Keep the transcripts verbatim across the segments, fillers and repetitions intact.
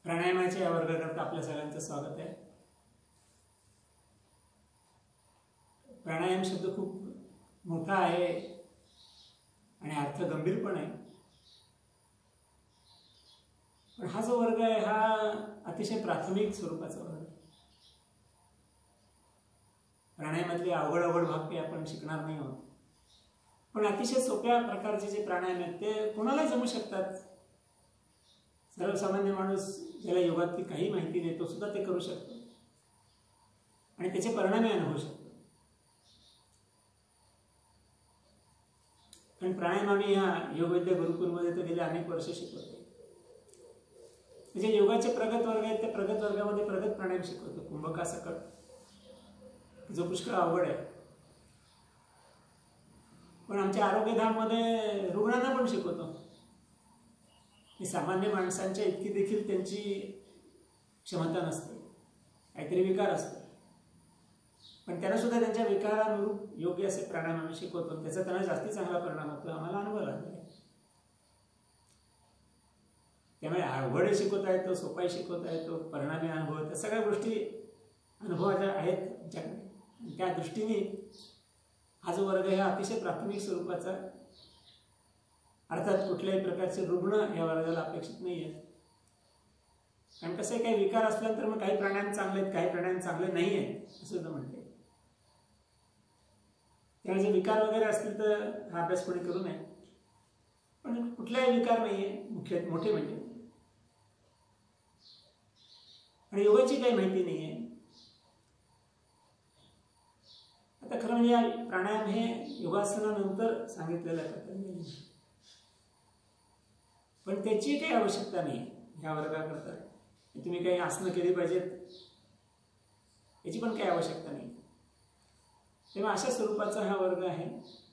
प्राणायामाच्या या वर्गाकरता आपल्या सगळ्यांचं स्वागत आहे. प्राणायाम शब्द खूप मोठा आहे आणि अर्थ गंभीर पण आहे. पण हा जो वर्ग आहे हा अतिशय प्राथमिक स्वरूपाचा वर्ग आहे. प्राणायामातले अवघड अवघड भाग काही आपण शिकणार नाही आहोत, पण अतिशय सोप्या प्रकारचे जे प्राणायाम आहेत ते कोणालाही जमू शकतात. सर्वसामान्य माणूस ज्याला योगातली काही माहिती नाही तो सुद्धा ते करू शकतो आणि त्याचे परिणामही अनुभवू शकतो. कारण प्राणायाम आम्ही ह्या योगविद्या गुरुकुलमध्ये तर गेले अनेक वर्ष शिकवतो. म्हणजे योगाचे प्रगत वर्ग आहेत, त्या प्रगत वर्गामध्ये प्रगत प्राणायाम शिकवतो. कुंभकासकट जो पुष्कळ अवघड आहे, पण आमच्या आरोग्यधाममध्ये रुग्णांना पण शिकवतो. सामान्य माणसांच्या इतकी देखील त्यांची क्षमता नसते, काहीतरी विकार असतो, पण त्यांना सुद्धा त्यांच्या विकारानुरूप योग्य असे प्राणायाम आम्ही शिकवतो. त्याचा त्यांना जास्ती चांगला परिणाम होतो, आम्हाला अनुभव लागला. त्यामुळे अवघड शिकवता येतो, सोपाही शिकवता येतो, परिणामी अनुभव, त्या सगळ्या गोष्टी अनुभवाच्या आहेत आमच्याकडे. त्या दृष्टीने हा जो वर्ग हा अतिशय प्राथमिक स्वरूपाचा, अर्थात कुठल्याही प्रकारचे रुग्ण या वर्गाला अपेक्षित नाही आहेत. कारण कसं काही विकार असल्यानंतर मग काही प्राणायाम चांगले आहेत, काही प्राणायाम चांगले नाही आहेत असं सुद्धा म्हणते. त्यामुळे जे विकार वगैरे असतील तर हा अभ्यास कोणी करू नये. पण कुठलाही विकार नाही आहे मुख्य मोठे म्हणजे, आणि योगाची काही माहिती नाही आहे. आता खरं म्हणजे प्राणायाम हे योगासनानंतर सांगितलेलं आहे पतंजलीने, पण त्याची काही आवश्यकता नाही ह्या वर्गाकरता. तुम्ही काही आसनं केली पाहिजेत याची पण काही आवश्यकता नाही. तेव्हा अशा स्वरूपाचा हा वर्ग आहे.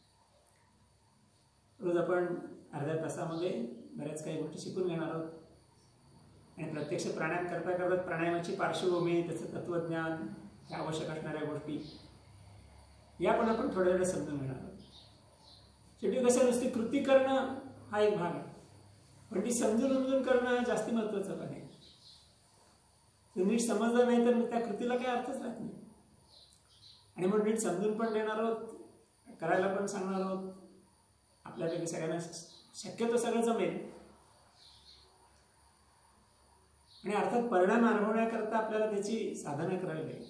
रोज आपण अर्ध्या तासामध्ये बऱ्याच काही गोष्टी शिकून घेणार आहोत आणि प्रत्यक्ष प्राणायाम करता करता प्राणायामाची पार्श्वभूमी, त्याचं तत्वज्ञान, त्या आवश्यक असणाऱ्या गोष्टी या पण आपण थोड्या वेळा समजून घेणार आहोत. शेवटी कसं नुसती कृती करणं हा एक भाग आहे, पण ती समजून उमजून करणं जास्ती महत्वाचं पण आहे. नीट समजलं नाही तर त्या कृतीला काही अर्थच राहत नाही. आणि मग नीट समजून पण देणार आहोत, करायला पण सांगणार आहोत. आपल्यापैकी सगळ्यांना शक्यतो सगळं जमेल, आणि अर्थात परिणाम अनुभवण्याकरता आपल्याला त्याची साधना करावी लागेल.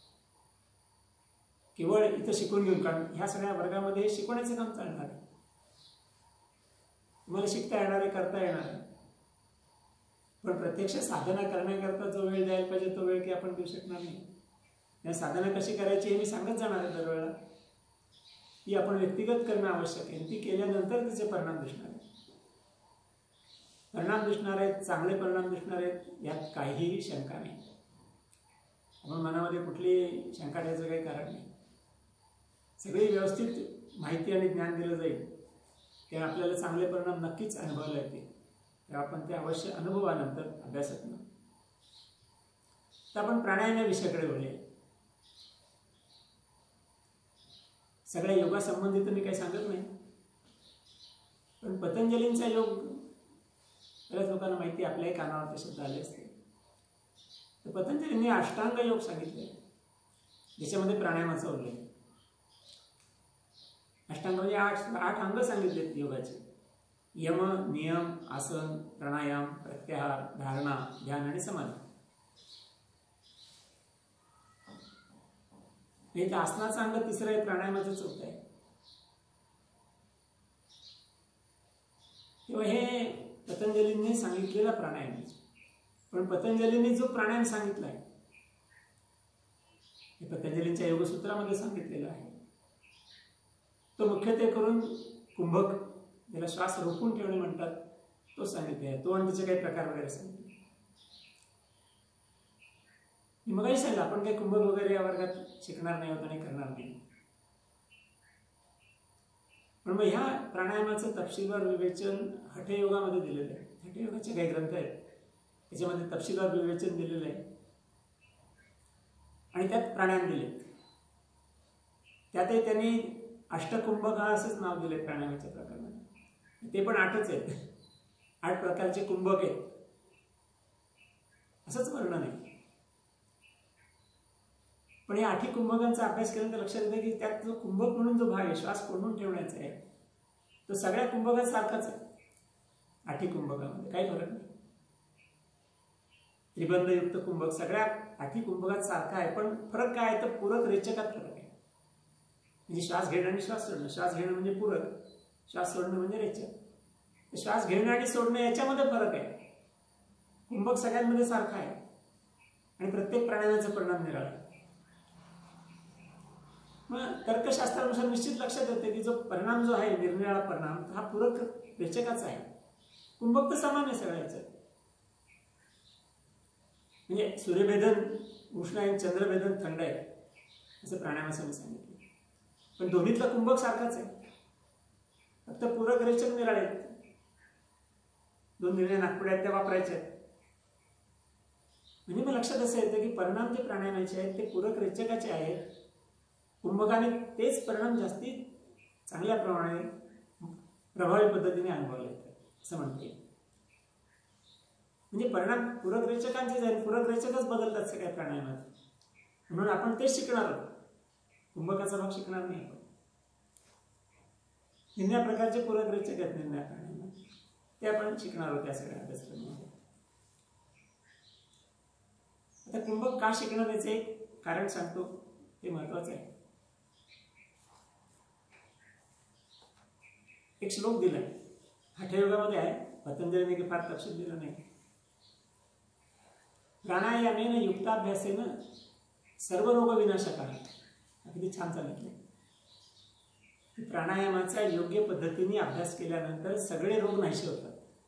केवळ इथं शिकून घेऊन, कारण ह्या सगळ्या वर्गामध्ये शिकवण्याचं काम चालणार आहे. तुम्हाला शिकता येणार आहे, करता येणार आहे, पण प्रत्यक्ष साधना करण्याकरता जो वेळ द्यायला पाहिजे तो वेळ की आपण देऊ शकणार नाही. या साधना कशी करायची हे मी सांगत जाणार आहे दरवेळेला. ती आपण व्यक्तिगत करणं आवश्यक आहे. ती केल्यानंतर तिचे परिणाम दिसणार आहेत. परिणाम दिसणार आहेत, चांगले परिणाम दिसणार आहेत, यात काहीही शंका नाही. आपण मनामध्ये कुठली शंका द्यायचं काही कारण नाही. सगळी व्यवस्थित माहिती आणि ज्ञान दिलं जाईल तेव्हा आपल्याला चांगले परिणाम नक्कीच अनुभवायला येतील. तेव्हा आपण ते अवश्य अनुभवानंतर अभ्यासातनं. तर आपण प्राणायाम या विषयाकडे वळूया. सगळ्या योगासंबंधित मी काही सांगत नाही, पण पतंजलींचा योग बऱ्याच लोकांना माहिती, आपल्याही कानावर ते शब्द आले असते. तर पतंजलींनी अष्टांग योग सांगितले ज्याच्यामध्ये प्राणायामाचा उल्लेख. अष्टांग म्हणजे आठ आठ अंग सांगितलेत योगाचे: यम, नियम, आसन, प्राणायाम, प्रत्याहार, धारणा, ध्यान आणि समाधी. इथं आसनाचं अंग तिसरं आहे, प्राणायामाचं चौथं आहे. तेव्हा हे पतंजलींनी सांगितलेला प्राणायाम. पण पतंजलींनी जो प्राणायाम सांगितला आहे हे पतंजलींच्या योगसूत्रामध्ये सांगितलेलं आहे. तो मुख्यत्वे करून कुंभक, ज्याला श्वास रोखून ठेवणे म्हणतात, तो सांगितले आहे. तो आणि त्याचे काही प्रकार वगैरे सांगितले. मगही सांगितलं आपण काही कुंभक वगैरे या वर्गात शिकणार नाही होत आणि करणार नाही. पण मग ह्या प्राणायामाचं तपशीलवार विवेचन हठयोगामध्ये दिलेलं आहे. हठयोगाचे काही ग्रंथ आहेत त्याच्यामध्ये तपशीलवार विवेचन दिलेलं आहे आणि त्यात प्राणायाम दिलेत. त्यातही त्यांनी अष्टकुंभक हा असंच नाव दिले प्राणायामाच्या प्रकाराला. ते पण आठच आहेत, आठ प्रकारचे कुंभक आहेत. असंच वर्णन आहे. पण या आठी कुंभकांचा अभ्यास केल्यानंतर लक्षात येतं की त्यात जो कुंभक म्हणून जो भाग आहे श्वास कोंडून ठेवण्याचा आहे तो सगळ्या कुंभकात सारखाच आहे. आठी कुंभकामध्ये काही फरक नाही. त्रिबंधयुक्त कुंभक सगळ्या आठी कुंभकात सारखा आहे. पण फरक काय आहे तर पूरक रेचकात फरक आहे. म्हणजे श्वास घेणं आणि श्वास सोडणं. श्वास घेणं म्हणजे पूरक, श्वास सोडणं म्हणजे रेचक. श्वास घेणं आणि सोडणं याच्यामध्ये फरक आहे. कुंभक सगळ्यांमध्ये सारखा आहे आणि प्रत्येक प्राण्याचा परिणाम निराळा आहे. मग तर्कशास्त्रानुसार निश्चित लक्षात येते की जो परिणाम जो आहे निरनिराळा परिणाम हा पूरक रेचकाचा आहे. कुंभक तर समान आहे सगळ्याचं. म्हणजे सूर्यभेदन उष्ण आहे, चंद्रभेदन थंड आहे असं प्राणायामाचं मी सांगितलं. पण दोन्हीतला कुंभक सारखाच आहे, फक्त पूरक रेचक निराळे आहेत. दोन निर्णय नागपुड्या आहेत त्या वापरायच्या आहेत. म्हणजे मग लक्षात असं येतं की परिणाम जे प्राणायामाचे आहेत ते पूरक रेचकाचे आहेत. कुंभकाने तेच परिणाम जास्ती चांगल्या प्रमाणे प्रभावी पद्धतीने अनुभवले येतात असं म्हणते. म्हणजे परिणाम पूरक रेचकांचेच आहेत. पूरक रेचकच बदलतात सगळ्या प्राणायामात. म्हणून आपण तेच शिकणार आहोत, कुंभकाचा भाग शिकणार नाही आपण. निम्या प्रकारचे पूरक रेचक आहेत निम्या प्राणायामात, ते आपण शिकणार आहोत त्या सगळ्या अभ्यासक्रमामध्ये. आता कुंभक का शिकणं त्याचे एक कारण सांगतो, ते महत्वाचं आहे. एक श्लोक दिलाय हठयोगामध्ये आहे, पतंजलीने फार तपशील दिलं नाही. प्राणायामेन युक्ताभ्यासेन सर्व रोग विनाशकाः. किती छान सांगितलं. प्राणायामाचा योग्य पद्धतीने अभ्यास केल्यानंतर सगळे रोग नाहीसे होतात.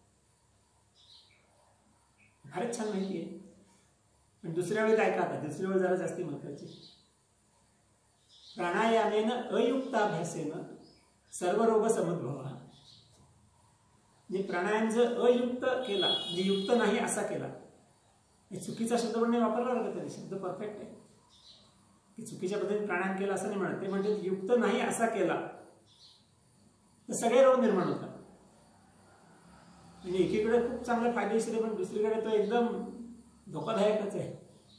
फारच छान माहिती आहे. पण दुसऱ्या वेळेस ऐका, आता दुसऱ्या वेळेस जरा जास्ती महत्वाची. प्राणायामेन अयुक्ताभ्यासेन सर्व रोग समुद्भवः. म्हणजे प्राणायाम जर अयुक्त केला म्हणजे युक्त नाही असा केला, चुकीचा शब्द पण नाही वापरला बरं का, तरी शब्द परफेक्ट आहे की चुकीच्या पद्धतीने प्राणायाम केला असं नाही म्हणत. ते म्हणजे युक्त नाही असा केला तर सगळे रोग निर्माण होतात. म्हणजे एकीकडे खूप चांगला फायदेशीर आहे, पण दुसरीकडे तो एकदम धोकादायकच आहे.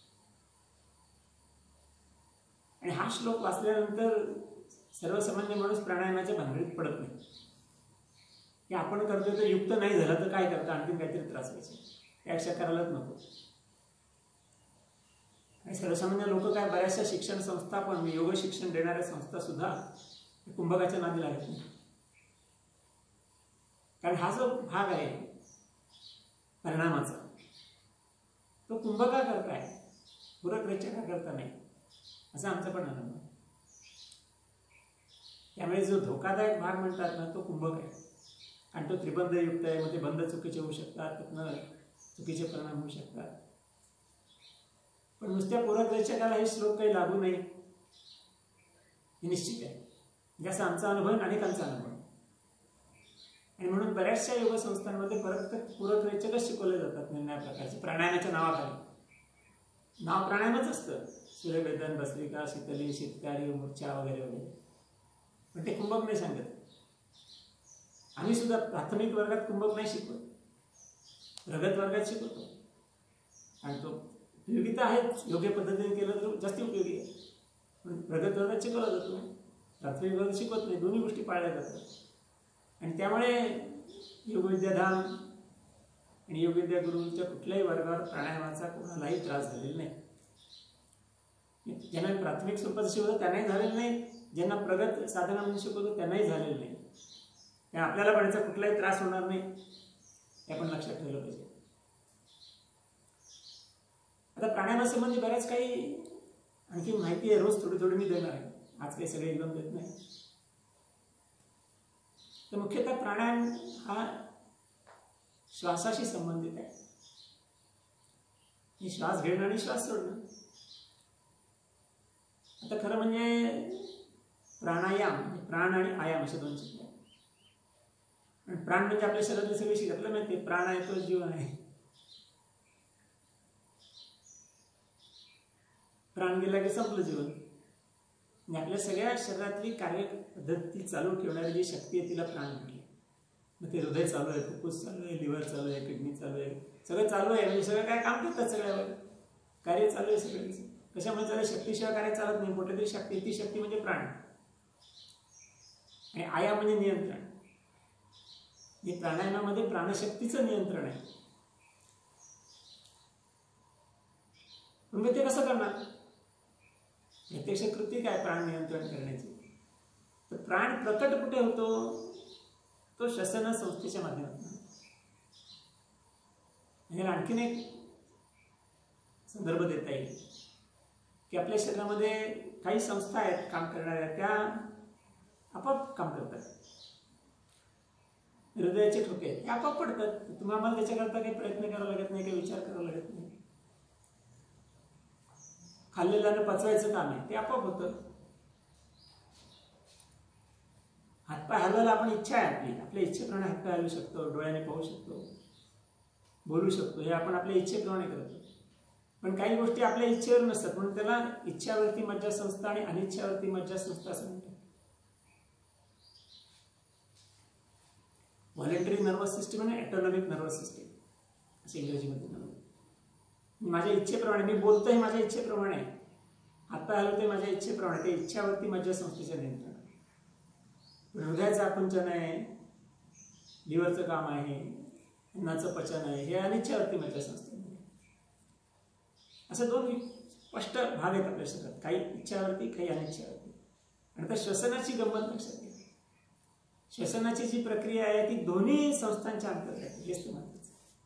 आणि हा श्लोक वाचल्यानंतर सर्वसामान्य माणूस प्राणायामाच्या भानगडीत पडत नाही की आपण करतोय तर युक्त नाही झालं तर काय करतं, आणखीन काहीतरी त्रास व्हायचे, त्यापेक्षा करायलाच नको. आणि सर्वसामान्य लोक काय, बऱ्याचशा शिक्षण संस्था पण योग शिक्षण देणाऱ्या संस्था सुद्धा कुंभकाच्या नादी लागत नाही. कारण हा जो भाग आहे परिणामाचा तो कुंभका करताय, पूरक रेचका करता नाही, असं आमचं पण अनुभव. त्यामुळे जो धोकादायक भाग म्हणतात ना तो कुंभक आहे आणि तो त्रिबंधयुक्त आहे. मध्ये बंध चुकीचे होऊ शकतात, त्यातनं चुकीचे परिणाम होऊ शकतात. पण नुसत्या पूरक रेचकाला हे श्लोक काही लागू नाही हे निश्चित आहे. जसा आमचा अनुभव आहे, अनेकांचा अनुभव. आणि म्हणून बऱ्याचशा योग संस्थांमध्ये परत पूरक रेचकच शिकवले जातात निर्णय प्रकारचे प्राणायामाच्या नावाखाली. नाव प्राणायामच असतं, सूर्यभेदन, भस्त्रिका, शीतली, शीतकारी, मूर्छा वगैरे वगैरे. पण ते कुंभक नाही सांगत. आम्ही सुद्धा प्राथमिक वर्गात कुंभक नाही शिकवत, प्रगत वर्गात शिकवतो. आणि तो उपयोगिता आहे, योग्य पद्धतीने केलं तर जास्ती उपयोगी आहे. पण प्रगत वर्गात शिकवला जातो, प्राथमिक वर्गात शिकवत नाही. दोन्ही गोष्टी पाळल्या जातात. आणि त्यामुळे योगविद्याधाम आणि योगविद्या गुरूंच्या कुठल्याही वर्गावर प्राणायामाचा कोणालाही त्रास झालेला नाही. ज्यांना प्राथमिक स्वरूपाचं शिकवतो त्यांनाही झालेलं नाही, ज्यांना प्रगत साधना म्हणून शिकवतो त्यांनाही झालेलं नाही. त्या आपल्याला पण याचा कुठलाही त्रास होणार नाही हे आपण लक्षात ठेवलं पाहिजे. आता प्राणायामासंबंधी बऱ्याच काही आणखी माहिती आहे, रोज थोडी थोडी मी देणार आहे. आज काही सगळे एकदम देत नाही. तर मुख्यतः प्राणायाम हा श्वासाशी संबंधित आहे. श्वास घेणं आणि श्वास सोडणं. आता खरं म्हणजे प्राणायाम, प्राण आणि आयाम असे दोन शब्द आहेत. आणि प्राण म्हणजे आपल्या शरीरातले सगळे शिकत आपल्याला माहिती, प्राण आहे तो जीवन आहे. प्राण गेला की संपलं जीवन. म्हणजे आपल्या सगळ्या शरीरातली कार्यपद्धती चालू ठेवणारी जी शक्ती आहे तिला प्राण म्हटली. मग ते हृदय चालू आहे, फुफ्फुस चालू आहे, लिव्हर चालू आहे, किडनी चालू आहे, सगळं चालू आहे, म्हणजे सगळं काय काम करतात, सगळ्यावर कार्य चालू आहे सगळ्यांचं. कशामुळे चालू? शक्तीशिवाय कार्य चालत नाही. कुठली तरी शक्ती, ती शक्ती म्हणजे प्राण आणि आया म्हणजे नियंत्रण. हे प्राणायामामध्ये प्राणशक्तीचं नियंत्रण आहे. मग ते कसं करणार? प्रत्यक्ष कृती काय प्राण नियंत्रण करण्याची? तर प्राण प्रकट कुठे होतो? तो श्वसन संस्थेच्या माध्यमातून. म्हणजे आणखीन एक संदर्भ देता येईल की आपल्या शरीरामध्ये काही संस्था आहेत काम करणाऱ्या, त्या आपोआप काम करतात. हृदयाचे ठोके ते आपोआप पडतात. तुम्हाला आम्हाला त्याच्याकरता काही प्रयत्न करावा लागत नाही, काही विचार करावा लागत नाही. खाल्लेल्यानं पचवायचं काम आहे, ते आपोआप होतं. हातपाय हलवायला आपण इच्छा आहे आपली, आपल्या इच्छेप्रमाणे हातपाय हलवू शकतो, डोळ्याने पाहू शकतो, बोलू शकतो. हे आपण आपल्या इच्छेप्रमाणे करतो. पण काही गोष्टी आपल्या इच्छेवर नसतात, म्हणून त्याला इच्छावरती मज्जासंस्था आणि अनिच्छावरती मज्जासंस्था असं म्हणतात. व्हॉलेंटरी नर्वस सिस्टीम आणि ऑटोनॉमिक नर्वस सिस्टीम असे इंग्रजीमध्ये नाव. माझ्या इच्छेप्रमाणे मी बोलतोय, माझ्या इच्छेप्रमाणे हातपाय हलवतोय, माझ्या इच्छेप्रमाणे. ते इच्छावरती मज्जासंस्थेचे नियंत्रण. हृदयाचं आकुंचन आहे, लिव्हरचं काम आहे, अन्नाचं पचन आहे, हे अनिच्छावरती मज्जासंस्था. असे दोन स्पष्ट भाग आहेत आपल्या शरीरात, काही इच्छावरती, काही अनिच्छावरती. आणि त्या श्वसनाची गंमत लक्षात घ्या. श्वसनाची जी प्रक्रिया आहे ती दोन्ही संस्थांच्या अंतर्गत आहे. हेच ते महत्त्वाचं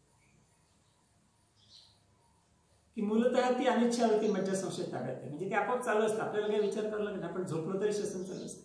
की मूलतः ती अनिच्छावरती मज्जासंस्थेत ताब्यात आहे. म्हणजे ते आपोआप चालू असतं, आपल्याला काही विचार करावा लागेल. आपण झोपलो तरी श्वसन चालू असतं.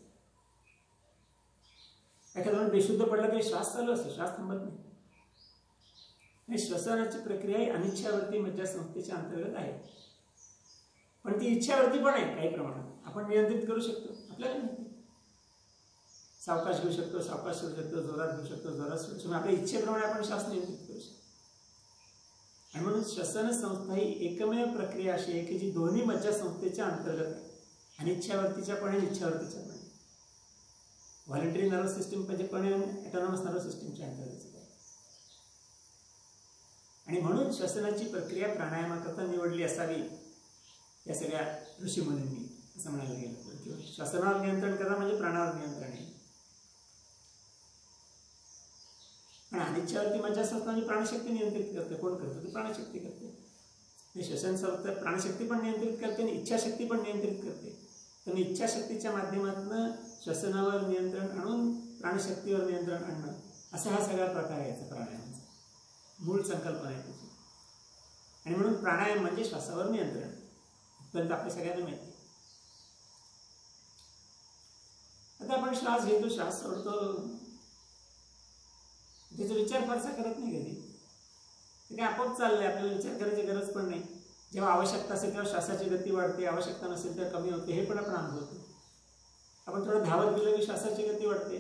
एखाद्या बेशुद्ध पडला तरी श्वास चालू असतो, श्वास थांबत नाही. श्वसनाची प्रक्रिया ही अनिच्छावरती मज्जासंस्थेच्या अंतर्गत आहे. पण ती इच्छावरती पण आहे काही प्रमाणात. आपण नियंत्रित करू शकतो, आपल्याला माहिती. सावकाश घेऊ शकतो, सावकाश सोडू शकतो, जोरात घेऊ शकतो, जोरात सोडू शकतो. आपल्या इच्छेप्रमाणे आपण श्वास नियंत्रित करू शकतो. आणि म्हणून श्वसन संस्था ही एकमेव प्रक्रिया अशी आहे की जी दोन्ही मज्जासंस्थेच्या अंतर्गत आहे. अनिच्छावरतीच्या पण आणि इच्छावरतीच्या पण. व्हॉलेंटरी नर्वस सिस्टीम म्हणजे पण ऑटोनॉमस नर्वस सिस्टीमच्या अंतर्गत. आणि म्हणून श्वसनाची प्रक्रिया प्राणायामाकरता निवडली असावी या सगळ्या ऋषीमुनींनी, असं म्हणायला गेलं. किंवा श्वसनावर नियंत्रण करा म्हणजे प्राणावर नियंत्रण आहे. पण अनिच्छावरती मज्जासंस्था म्हणजे प्राणशक्ती नियंत्रित करते. कोण करतो? ती प्राणशक्ती करते. श्वसन संस्था प्राणशक्ती पण नियंत्रित करते आणि इच्छाशक्ती पण नियंत्रित करते. तर इच्छाशक्तीच्या माध्यमातून श्वसनावर नियंत्रण आणून प्राणशक्तीवर नियंत्रण आणणं, असा हा सगळा प्रकार आहे याचा प्राणायामाचा. मूळ संकल्पना आहे त्याची. आणि म्हणून प्राणायाम म्हणजे श्वासावर नियंत्रण. इथपर्यंत आपल्या सगळ्यांना माहिती. आता आपण श्वास घेतो, श्वास सोडतो, त्याचा विचार फारसा करत नाही कधी. ते काय आपोआप चाललंय, आपल्याला विचार करायची गरज पण नाही. जेव्हा आवश्यकता असेल तेव्हा श्वासाची गती वाढते, आवश्यकता नसेल तर कमी होते. हे पण आपण अनुभवतो. आपण थोडं धावत गेलो की श्वासाची गती वाढते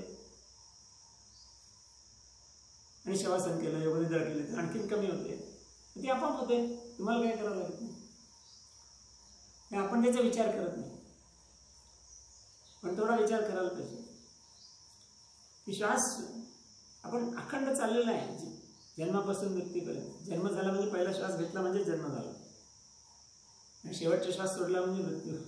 आणि शवासन केलं, योगनिद्रा केली तर आणखीन कमी होते. ती आपोआप होते, तुम्हाला काय करावं लागत नाही. आपण त्याचा विचार करत नाही. पण थोडा विचार करायला पाहिजे की श्वास आपण अखंड चाललेला आहे जन्मापासून मृत्यूपर्यंत. जन्म झाला म्हणजे पहिला श्वास घेतला म्हणजे जन्म झाला आणि शेवटचा श्वास सोडला म्हणजे मृत्यू.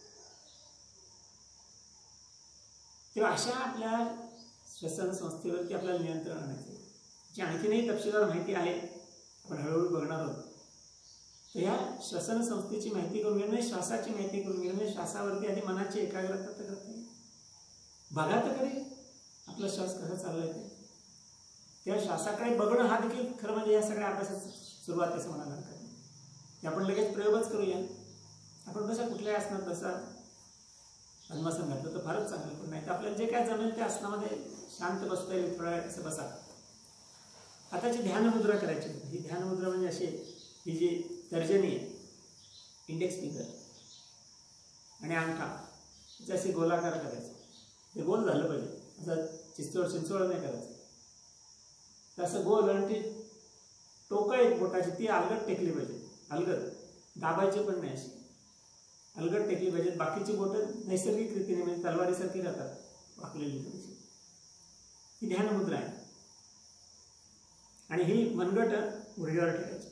तेव्हा अशा आपल्या श्वसन संस्थेवरती आपल्याला नियंत्रण आणायचं. जी आणखीनही तपशीलवार माहिती आहे, आपण हळूहळू बघणार आहोत. तर या श्वसन संस्थेची माहिती करून घेणे, श्वासाची माहिती करून घेणे, श्वासावरती आधी मनाची एकाग्रता तर करते. बघा तर खरी आपला श्वास कसा चाललाय ते. त्या श्वासाकडे बघणं हा देखील खरं म्हणजे या सगळ्या अभ्यासाची सुरुवात आहे म्हणायला हरकत नाही. ते आपण लगेच प्रयोगच करूया. आपण कसं कुठल्याही आसनात बसा, पद्मासन घातलं तर फारच चांगलं. पण नाही तर आपल्याला जे काय जमेल त्या आसनामध्ये शांत बसता येईल, थोडा वेळ असं बसा. आताची ध्यानमुद्रा करायची. ही ध्यानमुद्रा म्हणजे अशी, ही जी तर्जनी आहे, इंडेक्स फिंगर आणि अंगठा त्याचे असे गोलाकार करायचं. ते गोल झालं पाहिजे, असं चिंचोळ चिंचोळ नाही करायचं. तर असं गोल आणि ती टोकं एक बोटाची ती अलगद टेकली पाहिजे. अलगद दाबायची पण नाही, अशी अलगद टेकली पाहिजेत. बाकीची बोटं नैसर्गिक रीतीने म्हणजे तलवारीसारखी राहतात, वाकलेली थोडीशी. ही ध्यानमुद्रा आहे. आणि ही मनगट गुडघ्यावर ठेवायचे.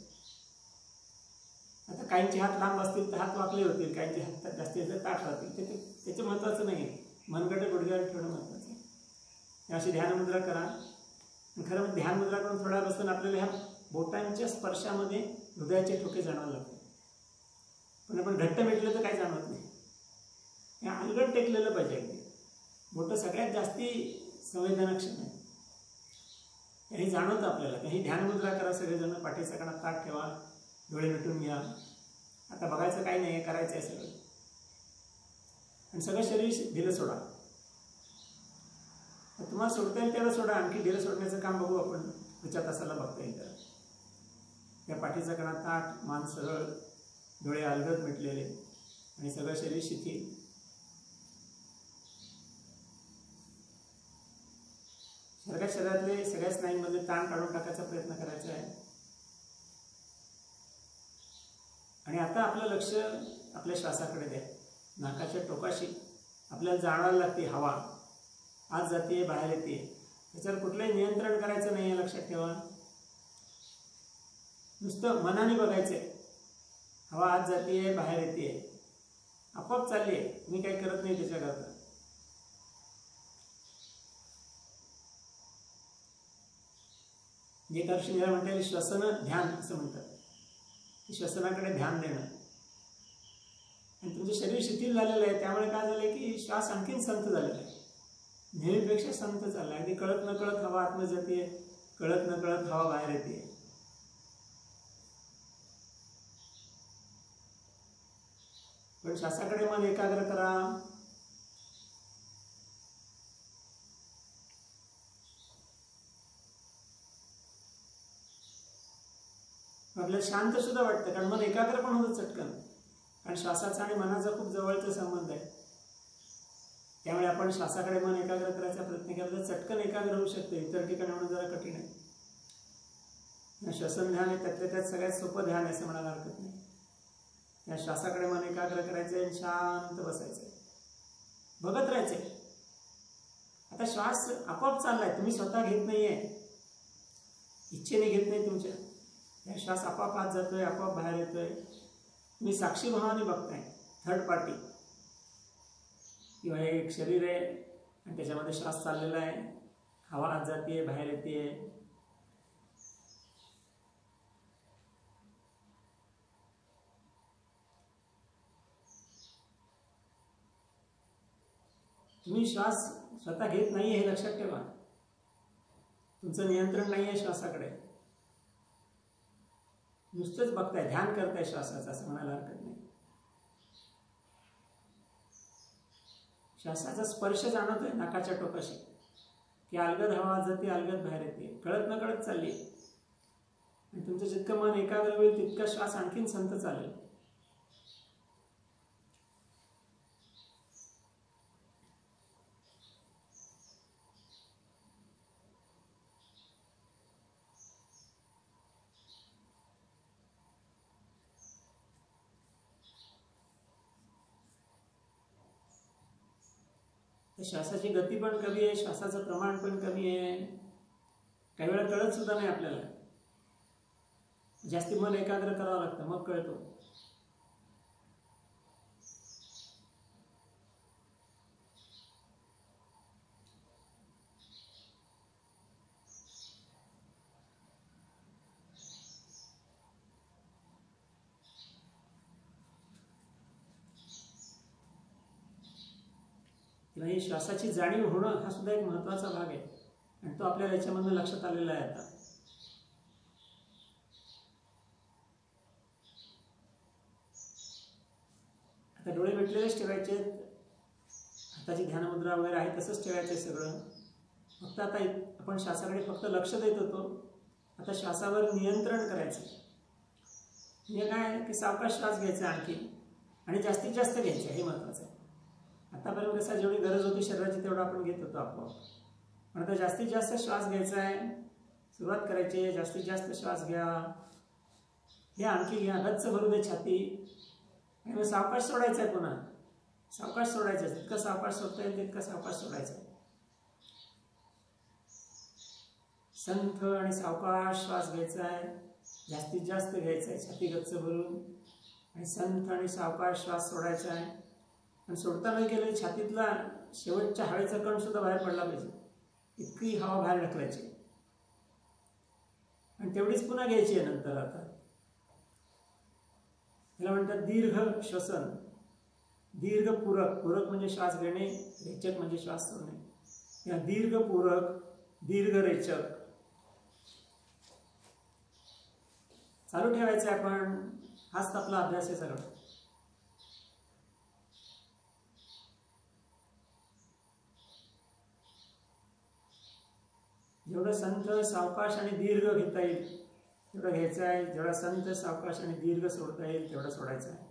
आता काहींचे हात लांब असतील तर हात वाकले होतील, काहींचे हात जास्तीत जास्त ताठ राहतील. ते त्याचं महत्त्वाचं नाही आहे, मनगट गुडघ्यावर ठेवणं महत्त्वाचं आहे. अशी ध्यानमुद्रा करा. खरं म्हणजे ध्यानमुद्रा करून थोडा बसून आपल्याला ह्या बोटांच्या स्पर्शामध्ये हृदयाचे ठोके जाणवायला लागतात. पण आपण घट्ट भेटलं तर काही जाणवत नाही. हे अलगट टेकलेलं पाहिजे अगदी. बोटं सगळ्यात जास्ती संवेदनाक्षम आहे, हे जाणवतं आपल्याला. ही ध्यानमुद्रा करा सगळेजण. पाठीचा कणा ताट ठेवा, डोळे मिटून घ्या. आता बघायचं काही नाही आहे, करायचं आहे सगळं. आणि सगळं शरीर ढिलं सोडा. तुम्हाला सोडता येईल तेवढं सोडा. आणखी ढिलं सोडण्याचं काम बघू आपण पुढच्या तासाला बघता येईल. तर त्या पाठीचा कणा ताट, मान सरळ, डोळे अलगद मिटलेले आणि सगळं शरीर शिथिल. सगळ्या शरीरातले सगळ्या स्नायूंमधले ताण काढून टाकायचा प्रयत्न करायचा आहे. आणि आता आपलं लक्ष आपल्या श्वासाकडे द्या. नाकाच्या टोकाशी आपल्याला जाणवायला लागते हवा आत जाते बाहेर येते. त्याच्यावर कुठलंही नियंत्रण करायचं नाही, लक्षात ठेवा. नुसतं मनाने बघायचंय. हवा आत जाते बाहेर येते, आपोआप चालली आहे, तुम्ही काही करत नाही त्याच्याकरता. जे कर्षणीला म्हणता येईल श्वसन ध्यान असं म्हणतात. श्वसनाकडे ध्यान देणं. आणि तुमचं शरीर शिथिल झालेलं आहे, त्यामुळे काय झालंय की श्वास आणखीन संथ झालेला आहे, नेहमीपेक्षा संथ चालला आहे. अगदी कळत न कळत हवा आतमध्ये जाते, कळत न कळत हवा बाहेर येते. पण श्वासाकडे मन एकाग्र करा. आपल्याला शांत सुद्धा वाटतं, कारण मन एकाग्र पण होतं चटकन. कारण श्वासाचा आणि मनाचा खूप जवळचा संबंध आहे. त्यामुळे आपण श्वासाकडे मन एकाग्र करायचा प्रयत्न केला तर चटकन एकाग्र होऊ शकते. इतर ठिकाणी म्हणून जरा कठीण आहे. श्वसन ध्यान आहे त्यातल्या त्यात सगळ्यात सोपं ध्यान आहे असं म्हणायला हरकत नाही. त्या श्वासाकडे मन एकाग्र करायचंय आणि शांत बसायचंय, बघत राहायचंय. आता श्वास आपोआप चाललाय, तुम्ही स्वतः घेत नाहीये, इच्छेने घेत नाही तुमच्या. त्या श्वास आपोआप आत जातोय, आपोआप बाहेर येतोय. तुम्ही साक्षी भावाने बघताय, थर्ड पार्टी. किंवा हे एक शरीर आहे आणि त्याच्यामध्ये श्वास चाललेला आहे, हवा आत जाते बाहेर येते. तुम्ही श्वास स्वतः घेत नाहीये हे लक्षात ठेवा. तुमचं नियंत्रण नाहीये श्वासाकडे, नुसतंच बघताय, ध्यान करताय श्वासाचं असं म्हणायला हरकत नाही. श्वासाचा स्पर्श जाणवतोय नाकाच्या टोकाशी, की अलगद हवा जाते अलगद बाहेर येते, कळत न कळत चालली. आणि तुमचं जितकं मन एकाग्र होईल तितका श्वास आणखीन संत चालेल. श्वासाची गती पण कमी आहे, श्वासाचं प्रमाण पण कमी आहे. काही वेळा कळत सुद्धा नाही आपल्याला. जास्ती मन एकाग्र करावं लागतं, मग कळतो. ही श्वासाची जाणीव होणं हा सुद्धा एक महत्त्वाचा भाग आहे आणि तो आपल्याला याच्यामधून लक्षात आलेला आहे. आता आता डोळे मिटलेलेच ठेवायचे, हाताची ध्यानमुद्रा वगैरे आहे तसंच ठेवायचे सगळं. फक्त आता आपण श्वासाकडे फक्त लक्ष देत होतो, आता श्वासावर नियंत्रण करायचं. म्हणजे काय की सावकाश श्वास घ्यायचा आणखी आणि जास्तीत जास्त घ्यायचं, हे महत्त्वाचं आहे. आतापर्यंत कसं जेवढी गरज होती शरीराची तेवढं आपण घेत होतो आपोआप. पण आता जास्तीत जास्त श्वास घ्यायचा आहे, सुरुवात करायची. जास्तीत जास्त श्वास घ्या, हे आणखी घ्या, गच्च भरू दे छाती. आणि मग सावकाश सोडायचं आहे, पुन्हा सावकाश सोडायचं आहे. जितकं सावकाश सोडता येईल तितकं सावकाश सोडायचं आहे. संथ आणि सावकाश श्वास घ्यायचा आहे, जास्तीत जास्त घ्यायचं आहे, छाती गच्च भरून, आणि संथ आणि सावकाश श्वास सोडायचा आहे. आणि सोडताना गेलं छातीतला शेवटच्या हवेचा कण सुद्धा बाहेर पडला पाहिजे, इतकी हवा बाहेर ढकलायची आणि तेवढीच पुन्हा घ्यायची आहे नंतर. आता त्याला म्हणतात दीर्घ श्वसन, दीर्घ पूरक. पूरक म्हणजे श्वास घेणे, रेचक म्हणजे श्वास सोडणे. या दीर्घ पूरक, दीर्घ रेचक चालू ठेवायचं आहे आपण. हाच आपला अभ्यास आहे सगळं. जेवढं संथ सावकाश आणि दीर्घ घेता येईल तेवढं घ्यायचं आहे. जेवढा संथ सावकाश आणि दीर्घ सोडता येईल तेवढं सोडायचं आहे.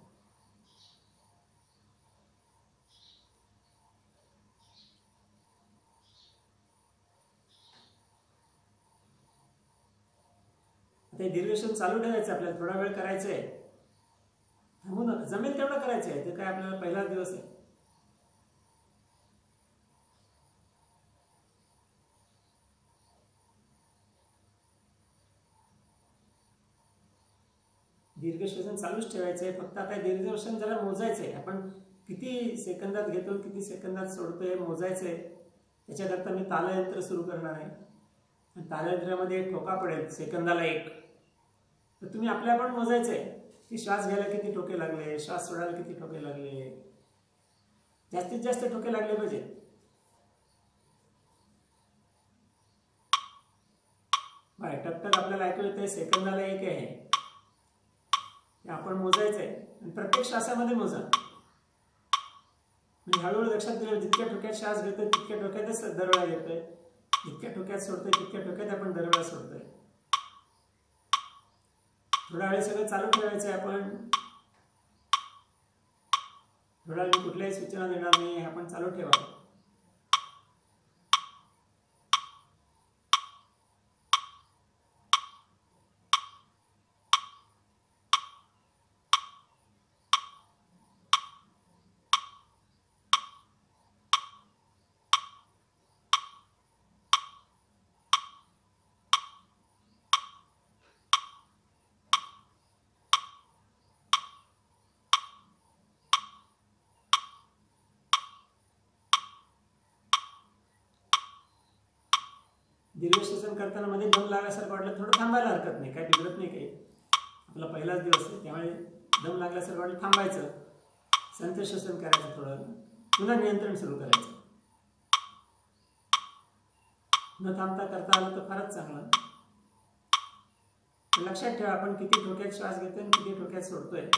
ते दीर्घ श्वसन चालू ठेवायचं आपल्याला. थोडा वेळ करायचं आहे, थांबू नका, जमेल तेवढं करायचं आहे. ते काय आपल्याला पहिलाच दिवस आहे. दीर्घ श्वसन चालूच ठेवायचं आहे. फक्त आता दीर्घ श्वसन जरा मोजायचं आहे. आपण किती सेकंदात घेतो, किती सेकंदात सोडतोय मोजायचं आहे. त्याच्याकरता मी तालयंत्र सुरू करणार आहे. आणि तालयंत्रामध्ये ठोका पडेल सेकंदाला एक. तर तुम्ही आपल्या आपण मोजायचं आहे की श्वास घ्यायला किती ठोके लागले, श्वास सोडायला किती ठोके लागले. जास्तीत जास्त ठोके लागले पाहिजे. बाय टकटक आपल्याला ऐकू येतंय, सेकंदाला एक आहे. ते आपण मोजायचं आहे आणि प्रत्येक श्वासामध्ये मोजा. म्हणजे हळूहळू लक्षात दिलं, जितक्या ठोक्यात श्वास घेतोय तितक्या ठोक्यातच दरवेळा घेतोय, जितक्या ठोक्यात सोडतोय तितक्या ठोक्यात आपण दरवेळा सोडतोय. थोडा वेळ सगळं चालू ठेवायचं आहे आपण. थोडा वेळ कुठल्याही सूचना देणार नाही, आपण चालू ठेवा. दीर्घ श्वसन करताना मध्ये दम लागल्यासारखं वाटलं थोडं थांबायला हरकत नाही, काय बिघडत नाही काही. आपला पहिलाच दिवस आहे त्यामुळे दम लागल्यासारखं वाटलं थांबायचं, संथ श्वसन करायचं, थोडं पुन्हा नियंत्रण सुरू करायचं. न थांबता करता आलं तर फारच चांगलं. लक्षात ठेवा आपण किती ठोक्यात श्वास घेतोय आणि किती ठोक्यात सोडतोय.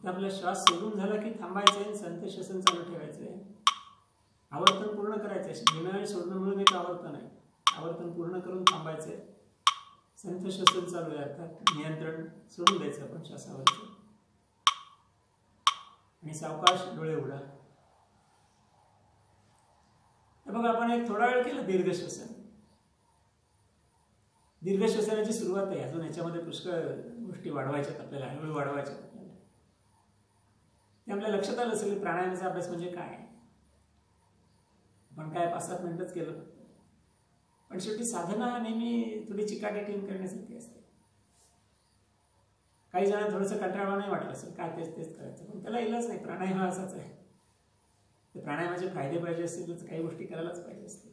आपला श्वास सोडून झाला की थांबायचं आहे, संथ श्वसन चालू ठेवायचं आहे. आवर्तन पूर्ण करायचं आहे. घेणं आणि सोडणं मिळून एक आवर्तन आहे. आवर्तन पूर्ण करून थांबायचं आहे. संथ श्वसन चालू आहे, अर्थात नियंत्रण सोडून द्यायचं आपण श्वासावरचं. आणि सावकाश डोळे उघडा. बघा, आपण एक थोडा वेळ केलं दीर्घ श्वसन. दीर्घ श्वसनाची सुरुवात आहे. अजून याच्यामध्ये पुष्कळ गोष्टी वाढवायच्यात आपल्याला, हळूहळू वाढवायच्यात आपल्याला. ते आपल्या लक्षात आलं असेल प्राणायामाचा अभ्यास म्हणजे काय. आपण काय पाच सात मिनिटच केलं, पण शेवटी साधना नेहमी थोडी चिकाटी ठेवून करण्यासारखी असते. काही जण थोडंसं कंटाळा नाही वाटलं असेल, काय तेच तेच करायचं, पण त्याला इलाज नाही. प्राणायाम हा असाच आहे. तर प्राणायामाचे फायदे पाहिजे असतील तर काही गोष्टी करायलाच पाहिजे असतील.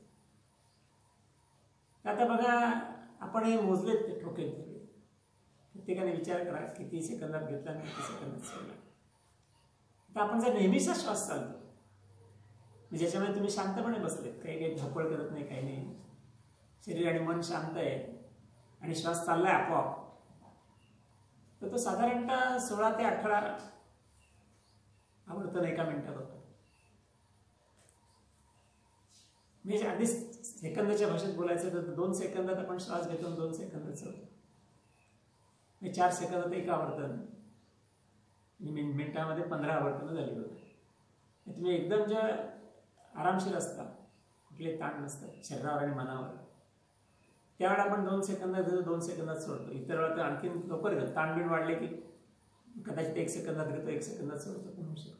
आता बघा, आपण हे मोजलेत ते ठोकेल तिकडे. प्रत्येकाने विचार करा किती सेकंदात घेतला आणि किती सेकंदात सोडला. आता आपण जर नेहमीचा श्वास चालतो, ज्याच्यामध्ये तुम्ही शांतपणे बसलेत, काही काही धापळ करत नाही, काही नाही, शरीर आणि मन शांत आहे आणि श्वास चाललाय आपोआप, तर तो साधारणतः सोळा ते अठरा आवर्तन एका मिनिटात होतं. म्हणजे अगदीच सेकंदाच्या भाषेत बोलायचं तर दोन सेकंदात आपण श्वास घेतो, दोन सेकंदात सोडतो. म्हणजे चार सेकंदात एक आवर्तन, मिनिटामध्ये पंधरा आवर्तनं झाली होती. तुम्ही एकदम ज्या आरामशीर असता, कुठले ताण नसतात शरीरावर आणि मनावर, त्यावेळेला आपण दोन सेकंदात घेतो, दोन सेकंदात सोडतो. इतर वेळा तर आणखी लवकर घेतो. ताणबिण वाढले की कदाचित एक सेकंदात घेतो, एक सेकंदात सोडतो.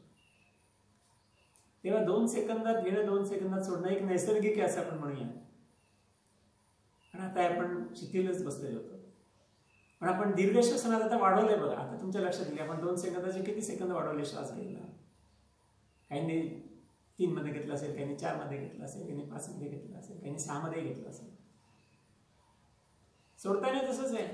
तेव्हा दोन सेकंदात घेणं, दोन सेकंदात सोडणं एक नैसर्गिक आहे असं आपण म्हणूया. आणि आता आपण शिथिलच बसलेलो होतो. पण आपण दीर्घ श्वसनात आता वाढवलंय बघा. आता तुमच्या लक्षात येईल आपण दोन सेकंदाचे किती सेकंद वाढवले श्वास घ्यायला. काहींनी तीन मध्ये घेतला असेल, काही चार मध्ये घेतला असेल, काही पाच मध्ये घेतला असेल, काही सहा मध्ये घेतला असेल. सोडताना तसंच आहे.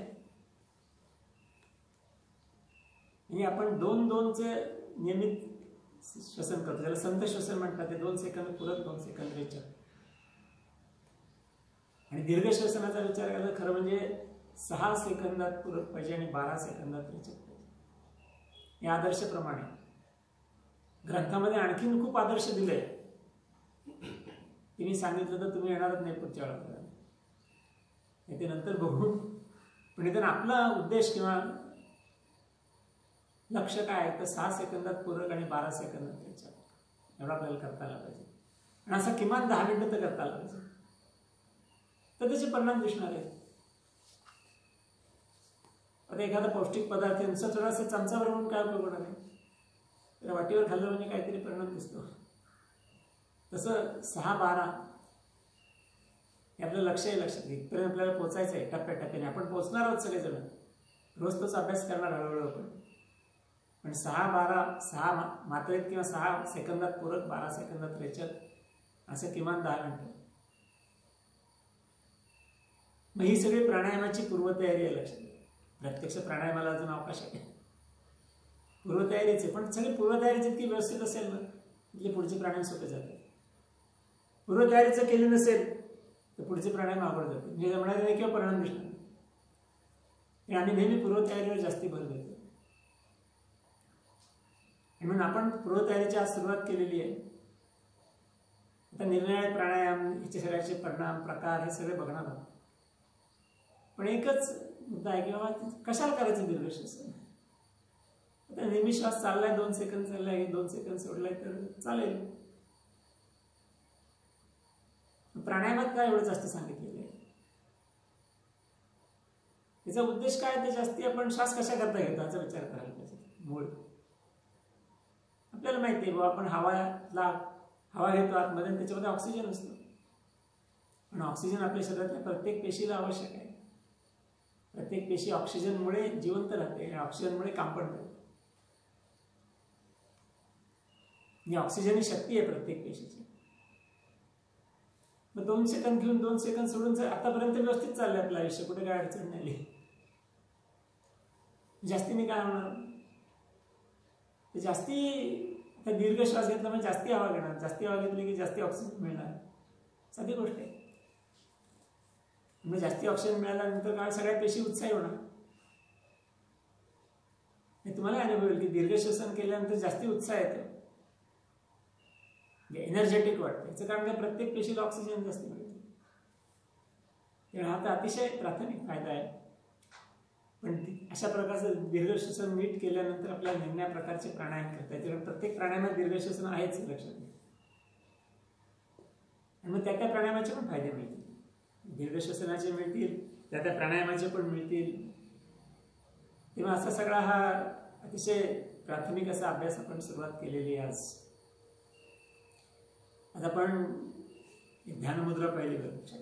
म्हणजे आपण दोन दोनचे नियमित श्वसन करतो, त्याला संथ श्वसन म्हणतात. ते दोन सेकंद पुरत, दोन सेकंद रेचक. आणि दीर्घ श्वसनाचा विचार केला खरं म्हणजे सहा सेकंदात पुरत पाहिजे आणि बारा सेकंदात रेचक पाहिजे. या आदर्शप्रमाणे ग्रंथामध्ये आणखीन खूप आदर्श दिले. तिने सांगितलं तर तुम्ही येणारच नाही पुढच्या वेळा, ते नंतर बघून. पण इथं आपला उद्देश किंवा लक्ष काय आहे तर सहा सेकंदात पूरक आणि बारा सेकंदात रेचक एवढा आपल्याला करता आला पाहिजे. आणि असं किमान दहा मिनिटं तर करता आला पाहिजे, तर त्याचे परिणाम दिसणार आहे. आता एखादा पौष्टिक पदार्थ नुसतं थोडासा चमचावर म्हणून काय उपयोग होणार आहे. तर वाटीवर खाल्लं म्हणजे काहीतरी परिणाम दिसतो. तसं सहा बारा हे आपलं लक्ष आहे. लक्षात इथपर्यंत आपल्याला पोचायचं आहे टप्प्याटप्प्याने. आपण पोचणार आहोत सगळेजण, रोज तोच अभ्यास करणार हळूहळू आपण. पण सहा बारा सहा मात्रेत किंवा सहा सेकंदात पूरक, बारा सेकंदात रेचक असं किमान दहा मिनिटं. मग ही सगळी प्राणायामाची पूर्वतयारी आहे. लक्षात प्रत्यक्ष प्राणायामाला अजून अवकाश आहे, पूर्वतयारीच आहे. पण सगळी पूर्वतयारी जितकी व्यवस्थित असेल ना तिथले पुढचे प्राणायाम सोपे जातात. पूर्वतयारीचं केली नसेल तर पुढचे प्राणायाम अवघड जाते. म्हणजे म्हणायला नाही किंवा परिणाम दिसणार नाही. आम्ही नेहमी पूर्वतयारीवर जास्ती भर देतो. म्हणून आपण पूर्वतयारीची आज सुरुवात केलेली आहे. आता निरनिराळे प्राणायाम, याचे सगळ्याचे परिणाम, प्रकार हे सगळे बघणार आहोत. पण एकच मुद्दा आहे की बाबा कशाला करायचं दीर्घ श्वसन. आता नेहमी श्वास चाललाय, दोन सेकंद चाललाय, दोन सेकंद सोडलाय तर चालेल. प्राणायामात काय एवढं जास्त सांगितलेलं आहे. त्याचा उद्देश काय ते जास्ती आपण श्वास कशा करता घेतो याचा विचार करायला पाहिजे. मूळ आपल्याला माहिती आहे बाबा आपण हवाला हवा घेतो आतमध्ये, त्याच्यामध्ये ऑक्सिजन असतो. पण ऑक्सिजन आपल्या शरीरातल्या प्रत्येक पेशीला आवश्यक आहे. प्रत्येक पेशी ऑक्सिजनमुळे जिवंत राहते आणि ऑक्सिजनमुळे काम पण करते. ही ऑक्सिजन ही शक्ती आहे प्रत्येक पेशीची. मग दोन सेकंद घेऊन दोन सेकंद सोडून जर आतापर्यंत व्यवस्थित चाललंय आपलं आयुष्य, कुठे काय अडचण नाही आली, जास्तीने काय होणार. जास्ती आता दीर्घ श्वास घेतला म्हणजे जास्ती हवा घेणार, जास्ती हवा घेतली की जास्ती ऑक्सिजन मिळणार. साधी गोष्ट आहे. म्हणजे जास्ती ऑक्सिजन मिळाल्यानंतर काय सगळ्या पेशी उत्साही होणार. हे तुम्हाला अनुभव येईल की दीर्घ श्वसन केल्यानंतर जास्ती उत्साह येतो, एनर्जेटिक वाटतं. याचं कारण काय, प्रत्येक पेशीला ऑक्सिजन जास्त मिळतो. तेव्हा हा तर अतिशय प्राथमिक फायदा आहे. पण अशा प्रकारचं दीर्घ श्वसन नीट केल्यानंतर आपल्याला निम्या प्रकारचे प्राणायाम करता येते. प्रत्येक प्राणायामात दीर्घ श्वसन आहेच, लक्षात घ्या. आणि मग त्या त्या प्राणायामाचे पण फायदे मिळतील, दीर्घ श्वसनाचे मिळतील, त्या त्या प्राणायामाचे पण मिळतील. तेव्हा असा सगळा हा अतिशय प्राथमिक असा अभ्यास आपण सुरुवात केलेली आहे आज. आज आपण ध्यानमुद्रा पहिली करू.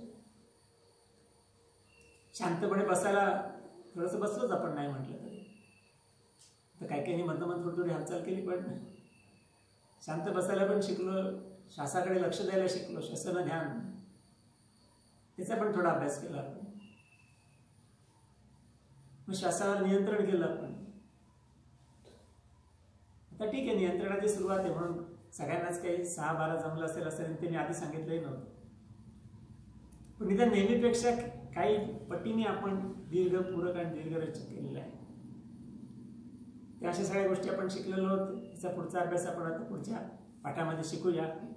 शांतपणे बसायला थोडंसं बसलोच आपण, नाही म्हटलं तरी. तर काही काही मधनं मध थोडी थोडी हालचाल केली, पण शांत बसायला पण शिकलो, श्वासाकडे लक्ष द्यायला शिकलो, श्वसन ध्यान त्याचा पण थोडा अभ्यास केला आपण. मग श्वासावर नियंत्रण केलं आपण. आता ठीक आहे, नियंत्रणाची सुरुवात आहे म्हणून सगळ्यांनाच काही सहा बारा जमलं असेल असेल ते मी आधी सांगितलंही नव्हतं. पण निदान नेहमीपेक्षा काही पटीने आपण दीर्घ पूरक आणि दीर्घरचक केलेलं आहे. त्या अशा सगळ्या गोष्टी आपण शिकलेलो आहोत. त्याचा पुढचा अभ्यास आपण आता पुढच्या पाठामध्ये शिकूया.